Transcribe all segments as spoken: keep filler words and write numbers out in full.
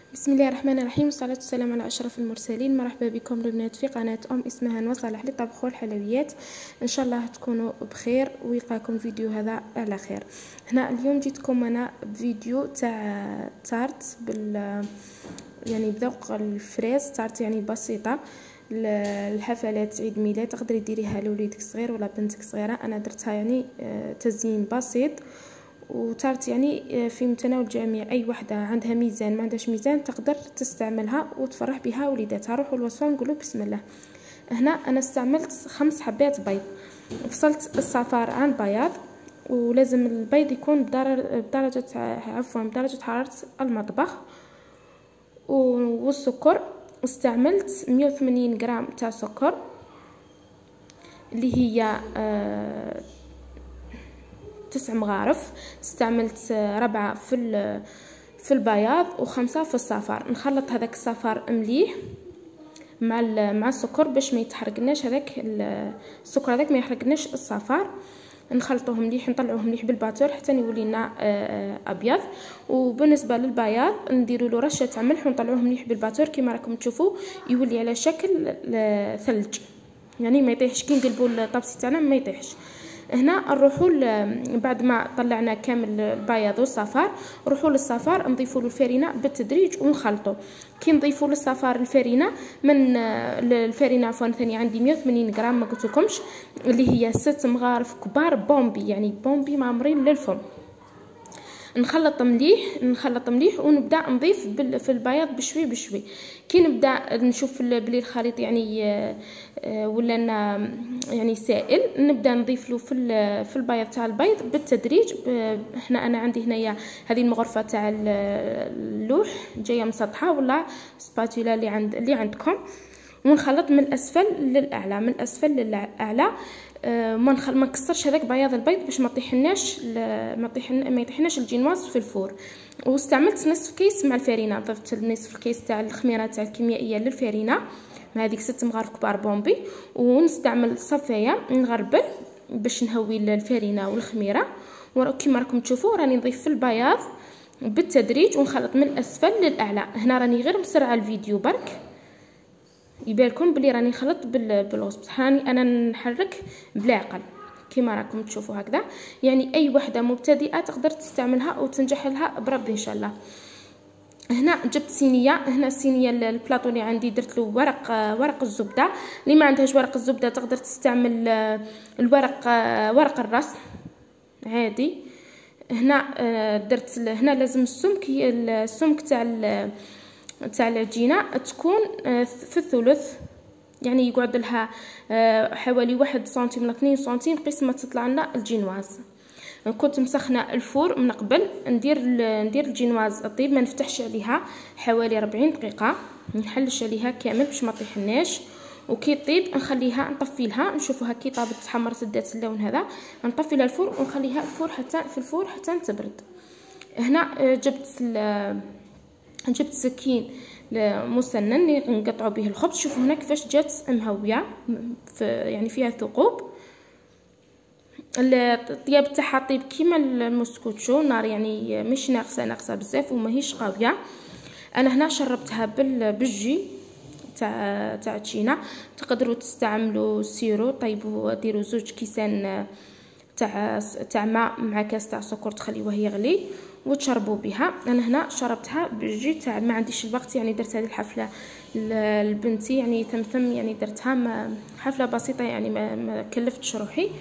بسم الله الرحمن الرحيم، والصلاة والسلام على أشرف المرسلين. مرحبا بكم البنات في قناة أم اسمها نوى صالح للطبخ والحلويات. إن شاء الله تكونوا بخير ويلقاكم فيديو هذا على خير. هنا اليوم جيتكم أنا بفيديو تاع تارت بال يعني بذوق الفريز، تارت يعني بسيطة الحفلات عيد ميلاد، تقدري ديريها لوليدك صغير ولا بنتك صغيرة. أنا درتها يعني تزيين بسيط وتارت يعني في متناول الجميع. اي وحده عندها ميزان ما عندهاش ميزان تقدر تستعملها وتفرح بها وليداتها. روحوا الوصفه نقولوا بسم الله. هنا انا استعملت خمس حبات بيض، فصلت الصفار عن البياض، ولازم البيض يكون بدرجه عفوا بدرجه حراره المطبخ. والسكر استعملت مية وثمانين غرام تاع سكر اللي هي آه تسع مغارف. استعملت ربعة في في البياض وخمسة في الصفار. نخلط هذاك الصفار مليح مع مع السكر باش ما يتحرقناش هذاك السكر، هذاك ما يحرقناش الصفار. نخلطوه مليح، نطلعوه مليح بالباتور حتى يولي لنا ابيض. وبالنسبه للبياض نديروا له رشه تاع ملح ونطلعوه مليح بالباتور كما راكم تشوفوا، يولي على شكل ثلج يعني ما يطيحش. كي نقلبوا الطبسي تاعنا ما يطيحش. هنا نروحوا بعد ما طلعنا كامل البياض والصفار، نروحوا للصفار نضيفوا له الفرينه بالتدريج ونخلطوا. كي نضيفوا للصفار الفرينه من الفرينه عفوا ثاني عندي مية وثمانين غرام ما قلتلكمش، اللي هي ست مغارف كبار بومبي يعني بومبي معمرين للفم. نخلط مليح نخلط مليح ونبدا نضيف في البياض بشوي بشوي. كي نبدا نشوف بلي الخليط يعني ولا يعني سائل، نبدا نضيف له في في البياض تاع البيض بالتدريج. احنا انا عندي هنايا هذه المغرفه تاع اللوح جايه مسطحه ولا سباتولا اللي عند اللي عندكم، ونخلط من الاسفل للاعلى من الاسفل للاعلى. أه ما نخل ما نكسرش هذاك بياض البيض باش ما طيحناش ما طيحن ما يطيحناش الجينواز في الفور. واستعملت نصف كيس مع الفرينه، ضفت نصف الكيس تاع الخميره تاع الكيميائيه للفرينه مع هذيك ست مغارف كبار بومبي. ونستعمل صفايه نغربل باش نهوي الفرينه والخميره. وكما راكم تشوفوا راني نضيف في البياض بالتدريج ونخلط من الاسفل للاعلى. هنا راني غير مسرعه الفيديو برك يبالكم بلي راني نخلط بالوسط، هاني انا نحرك بالعقل كما راكم تشوفوا هكذا. يعني اي وحده مبتدئه تقدر تستعملها وتنجح لها بربي ان شاء الله. هنا جبت صينيه، هنا الصينيه البلاطو اللي عندي درت له ورق ورق الزبده. اللي ما عندهاش ورق الزبده تقدر تستعمل الورق ورق الراس عادي. هنا درت هنا لازم السمك السمك تاع تاع العجينه تكون في الثلث، يعني يقعد لها حوالي واحد سنتيم ولا اثنين سنتيم قسم ما تطلع لنا الجينواز. كنت مسخنه الفور من قبل، ندير ندير الجينواز الطيب ما نفتحش عليها حوالي أربعين دقيقه، نحلش عليها كامل باش ما طيحناش. وكي طيب نخليها نطفي لها، نشوفوها كي طابت تحمرت ادات اللون هذا، نطفي لها الفور ونخليها الفور حتى في الفور حتى تبرد. هنا جبت جبت سكين مسنن نقطعوا به الخبز. شوفوا هنا كيفاش جات مهويه في يعني فيها ثقوب. الطياب تاعها طيب كيما المسكوتشو، نار يعني مش ناقصه ناقصه بزاف وماهيش قويه. انا هنا شربتها بالجي تاع تاع تشينا. تقدروا تستعملوا سيرو، طيبوا ديروا زوج كيسان تاع تاع ماء مع كاس تاع سكر تخليوه يغلي وتشربوا بها. انا هنا شربتها بالجي تاع ما عنديش الوقت، يعني درت هذه الحفله لبنتي يعني ثمثم، يعني درتها حفله بسيطه يعني ما, ما كلفتش روحي.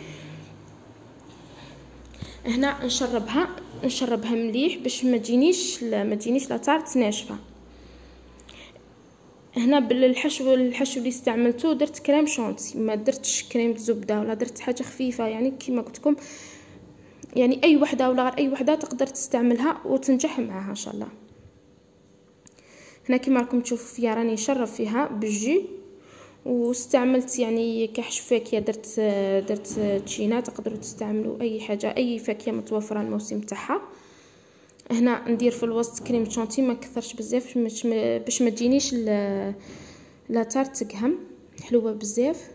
هنا نشربها نشربها مليح باش ما تجينيش ما تجينيش لا تارت ناشفه. هنا بالحشو الحشو اللي استعملته درت كريم شونتي، ما درتش كريم زبده ولا درت حاجه خفيفه يعني كيما قلت لكم. يعني اي وحده ولا غير اي وحده تقدر تستعملها وتنجح معها ان شاء الله. هنا كيما راكم تشوفوا فيها راني نشرب فيها بالجي. واستعملت يعني كحش فاكهه، درت درت تشينا. تقدروا تستعملوا اي حاجه اي فاكهه متوفره الموسم تاعها. هنا ندير في الوسط كريم شونتي ما كثرش بزاف باش ما تجينيش لا تارت تقهم حلوه بزاف.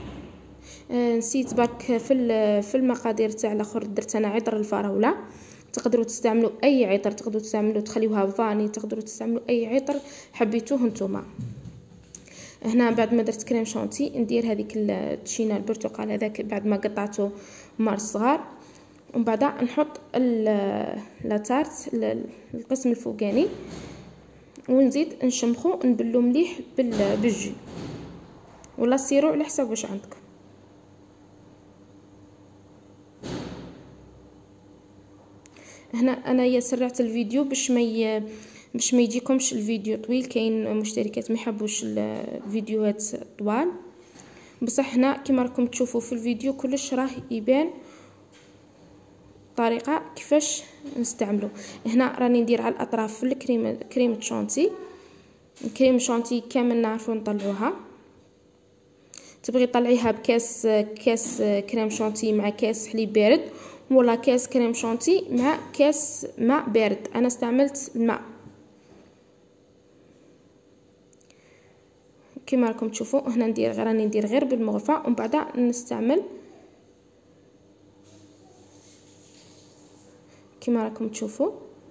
آه نسيت برك في في المقادير تاع الاخر درت انا عطر الفراوله. تقدروا تستعملوا اي عطر، تقدروا تستعملوا تخليوها فاني، تقدروا تستعملوا اي عطر حبيتوه نتوما. هنا بعد ما درت كريم شونتي ندير هذيك التشينا البرتقال هذاك بعد ما قطعته مار صغار، ومن بعد نحط لاتارت القسم الفوقاني ونزيد نشمخو نبلو مليح بالجي ولا السيرو على حسب واش عندكم. هنا انايا سرعت الفيديو باش ما باش ما يجيكمش الفيديو طويل، كاين مشتركات ما يحبوش الفيديوهات طوال، بصح هنا كما راكم تشوفوا في الفيديو كلش راه يبان طريقه كيفاش نستعملو. هنا راني ندير على الاطراف في الكريمه كريمه شونتي، الكريم شونتي كامل نعرفو نطلعوها. تبغي طلعيها بكاس كاس كريم شونتي مع كاس حليب بارد، ولا كاس كريم شونتي مع كاس ماء بارد. انا استعملت الماء كما راكم تشوفوا. هنا ندير غير راني ندير غير بالمغرفه ومن بعد نستعمل كما راكم تشوفوا.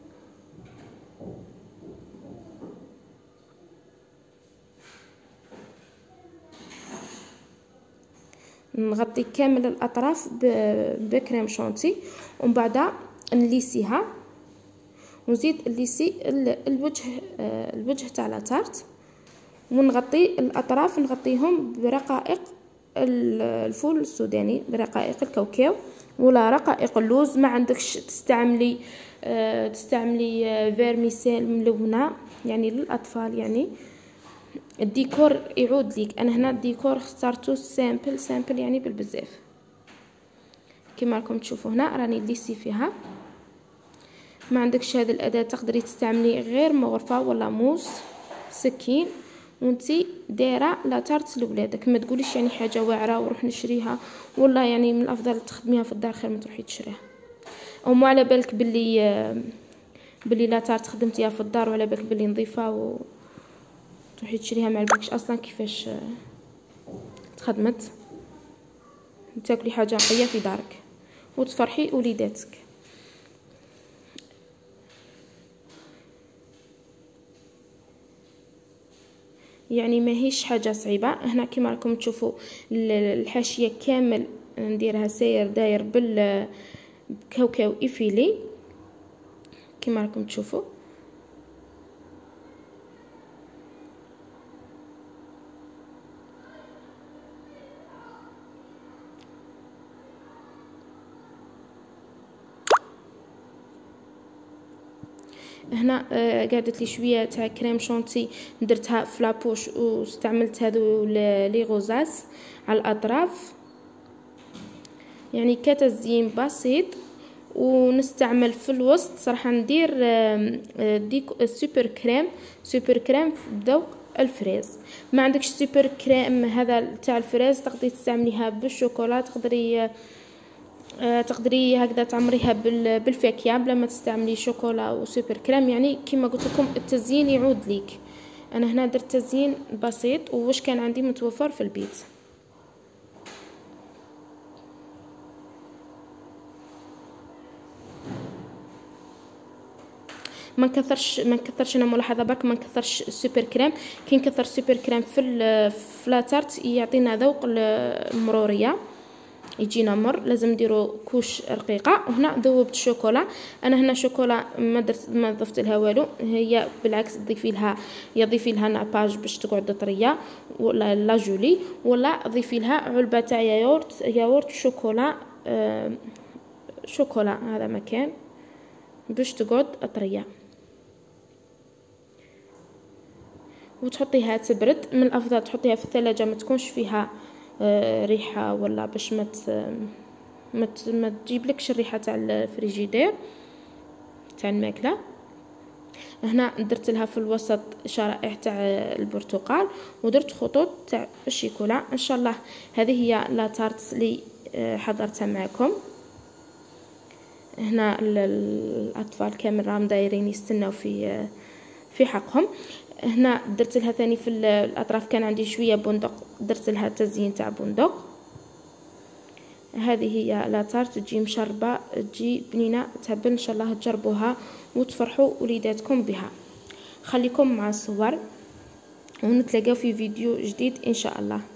نغطي كامل الاطراف بكريم شونتي ومن بعد نليسيها ونزيد نليسي الوجه الوجه تاع لاتارت، ونغطي الاطراف نغطيهم برقائق الفول السوداني، برقائق الكاوكاو ولا رقائق اللوز. ما عندكش تستعملي أه تستعملي فيرميسيل ملونه يعني للاطفال، يعني الديكور يعود ليك. انا هنا الديكور اخترته سامبل سامبل يعني بالبزاف كما راكم تشوفوا. هنا راني ليسي فيها. ما عندكش هذه الاداه تقدري تستعملي غير مغرفه ولا موس سكين وانتي دايره لا تارت لولادك. ما تقوليش يعني حاجه واعره وروح نشريها، والله يعني من الافضل تخدميها في الدار خير ما تروحي تشريها. او ما على بالك باللي باللي لا تارت خدمتيها في الدار وعلى بالك باللي نظيفه و تروحي تشريها ما علبكش اصلا كيفاش تخدمت. تاكلي حاجه نقيه في دارك وتفرحي وليداتك. يعني ماهيش حاجه صعيبه. هنا كما راكم تشوفوا الحاشيه كامل نديرها ساير داير بالكاوكاو ايفيلي كما راكم تشوفوا. هنا آه قعدت لي شويه تاع كريم شونتي درتها في لابوش واستعملت هذو لي غوزاس على الاطراف يعني كتزيين بسيط. ونستعمل في الوسط صراحه ندير آه ديك سوبر كريم سوبر كريم بذوق الفريز. ما عندكش سوبر كريم هذا تاع الفريز تقدري تستعمليها بالشوكولا، تقدري آه تقدري هكذا تعمريها بالفاكهه بلا ما تستعملي شوكولا وسوبر كريم. يعني كما قلت لكم التزيين يعود ليك. انا هنا درت تزيين بسيط وواش كان عندي متوفر في البيت. ما نكثرش ما نكثرش انا ملاحظه برك ما نكثرش السوبر كريم. كي نكثر سوبر كريم في الفلاتارت يعطينا ذوق المروريه يجينا مر. لازم نديرو كوش رقيقه. وهنا ذوبت الشوكولا. انا هنا شوكولا ما درت ما ضفت لها والو، هي بالعكس تضيفي لها يضيفي لها ناباج باش تقعد طريه ولا لا جولي، ولا ضيفي لها علبه تاع ياغورت ياغورت شوكولا آه شوكولا هذا مكان باش تقعد طريه وتحطيها تبرد. من الافضل تحطيها في الثلاجه ما تكونش فيها آه ريحه ولا باش ما ما ما تجيبلكش الريحه تاع الفريجيدير تاع الماكله. هنا درت لها في الوسط شرائح تاع البرتقال ودرت خطوط تاع الشيكولا. ان شاء الله هذه هي لا تارت اللي حضرتها معكم. هنا الاطفال كامل راهم دايرين يستناو في في حقهم. هنا درت لها ثاني في الاطراف كان عندي شويه بندق، درت لها تزيين تاع بندق. هذه هي لاطارت، تجي مشربة، تجي بنينة تهبل. ان شاء الله تجربوها وتفرحوا وليداتكم بها. خليكم مع الصور ونتلاقاو في فيديو جديد ان شاء الله.